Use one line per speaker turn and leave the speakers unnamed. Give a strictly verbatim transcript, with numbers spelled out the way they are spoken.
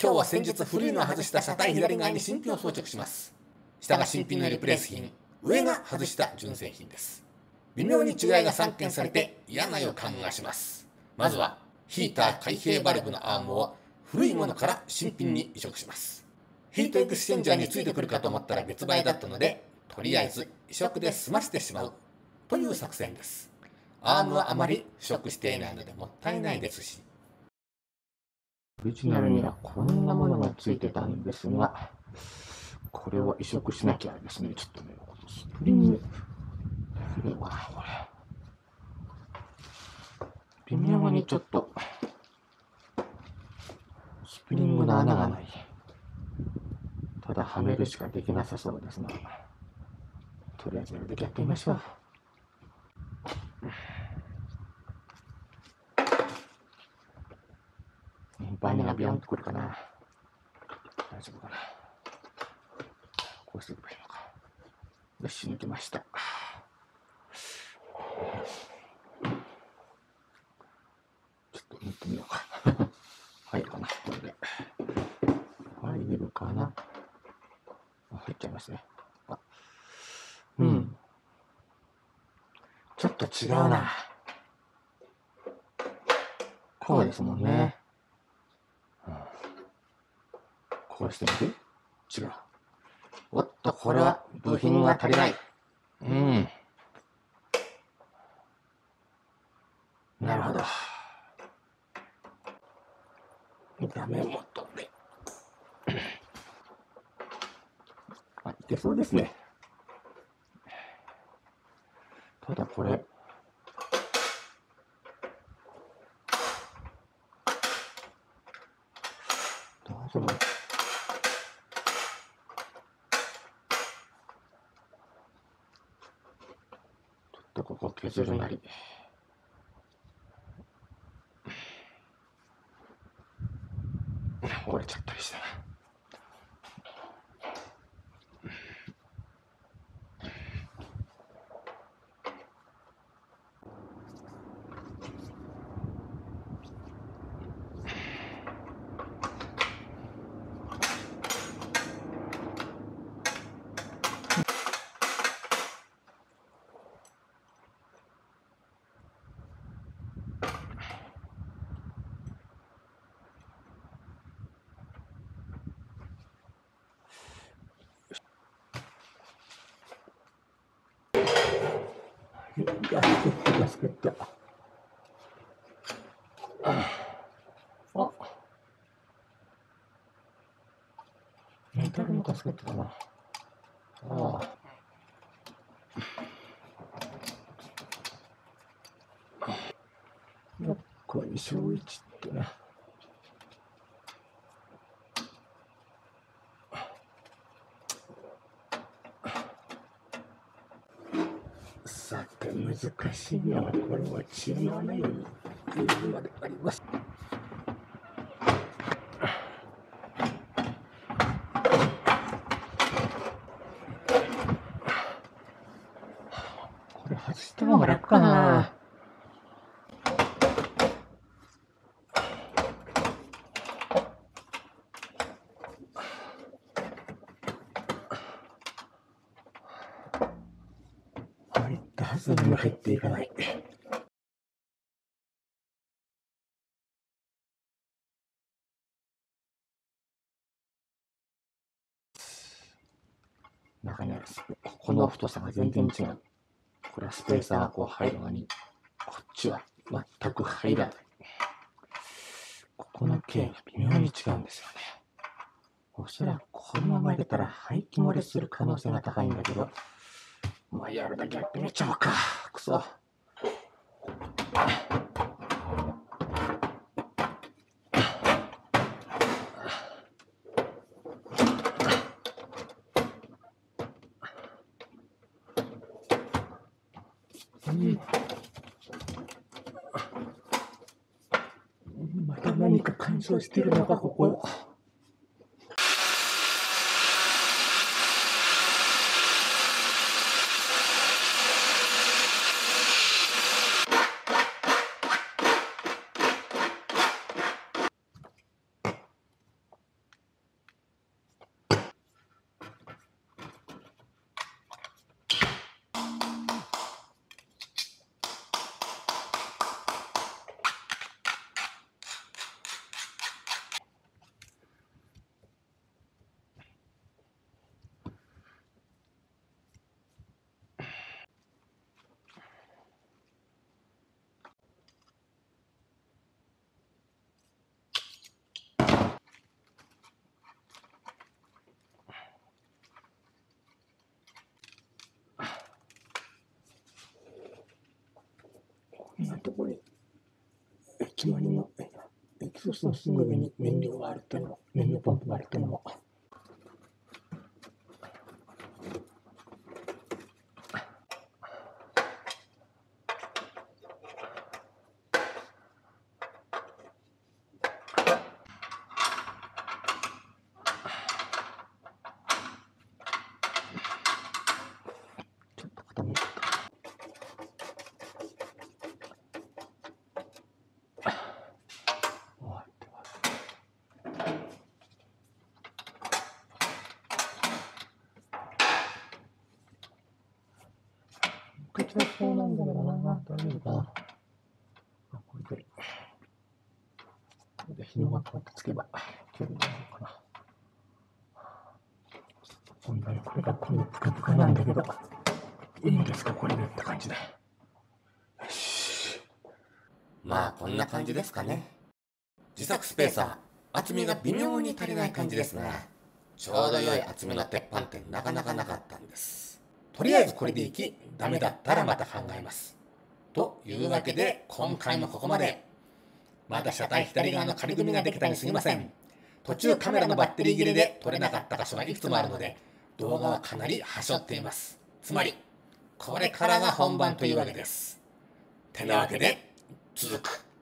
今日は先日古いのを外した車体左側に新品を装着します。下が新品のリプレース品、上が外した純正品です。微妙に違いが散見されて嫌な予感がします。まずはヒーター開閉バルブのアームを古いものから新品に移植します。ヒートエクスチェンジャーについてくるかと思ったら別売だったので、とりあえず移植で済ませてしまうという作戦です。アームはあまり腐食していないのでもったいないですし。
オリジナルにはこんなものがついてたんですが、これを移植しなきゃですね。ちょっとね、スプリング、いいのかな、これ。微妙にちょっと、スプリングの穴がない。ただはめるしかできなさそうですが、とりあえずやるだけやってみましょう。バネがビヨンとくるかな。大丈夫かな。こうしていけばいいのか。よし、抜けました。ちょっと抜いてみようか。入るかな、これで。入るかな。入っちゃいますね。あ、うん。ちょっと違うな。こうですもんね。うん、こうしてみる？違う。おっと、これは部品が足りない。うん。なるほど。ダメ元で。あ、いけそうですね。ただこれ、大丈夫？ちょっとここ削るなり。折れちゃったりしたな。ガスケット、ガスケット。あ、メタルのガスケットだな。ああ。よっこいしょいちってな。さて、難しいのはこれは違わないようにルールまであります。これ外した方が楽かな。入ったはずなのに入っていかない。中にあるここの太さが全然違う。これはスペーサーがこう入るのに、こっちは全く入らない。ここの径が微妙に違うんですよね。おそらくこのまま入れたら排気漏れする可能性が高いんだけど、まあやるだけやってみちゃおうか。くそ。うん、また何か干渉してるのか、ここ。 つまりのエキゾストの上に燃料があるっていうのも、燃料ポンプがあるっていうのも。ちょっと傾いちゃった。こちらそうなんだけどな、大丈夫かな。あ、これで、これで紐がこうやってつけば、距離があるかな。本来これがこのプカプカなんだけど、いいんですか、これでって感じで。よし。
まあこんな感じですかね。自作スペーサー、厚みが微妙に足りない感じですが、ちょうど良い厚みの鉄板ってなかなかなかったんです。とりあえずこれでいき、ダメだったらまた考えます。というわけで、今回もここまで。まだ車体左側の仮組みができたにすぎません。途中カメラのバッテリー切れで撮れなかった箇所がいくつもあるので、動画はかなりはしょっています。つまり、これからが本番というわけです。てなわけで、続く。